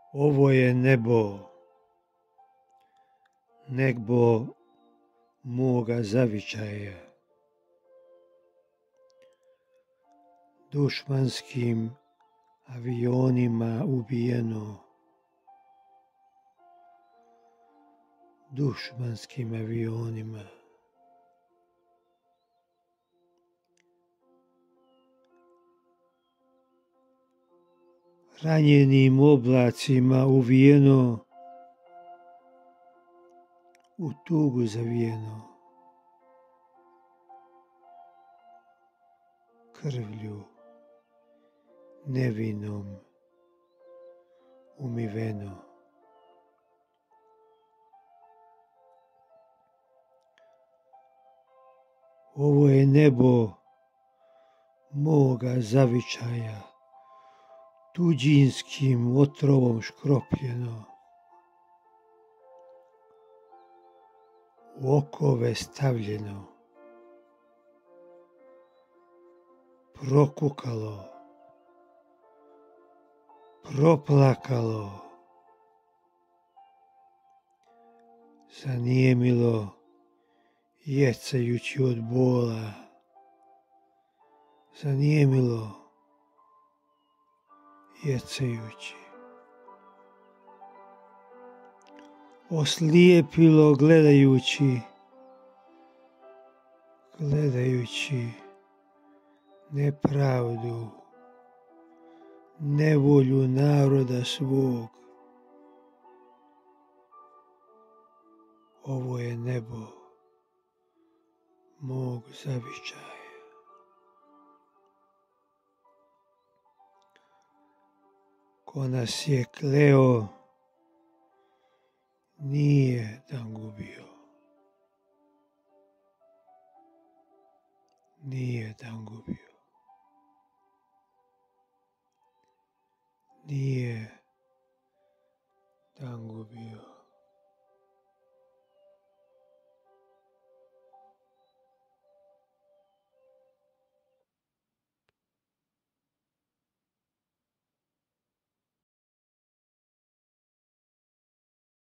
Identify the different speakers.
Speaker 1: Ovo je nebo, nebo moga zavičaja. Dušmanskim avionima ubijeno, dušmanskim avionima. Ranjenim oblacima uvijeno, u tugu zavijeno, krvlju nevinom umiveno. Ovo je nebo moga zavičaja, tuđinskim otrovom škropljeno, u okove stavljeno, prokukalo, proplakalo, zanijemilo, jecajući od bola, zanijemilo, jecajući, oslijepilo gledajući nepravdu, nevolju naroda svog. Ovo je nebo mog zavičaja. Ko nas je kleo, nije dan gubio. Nije dan gubio.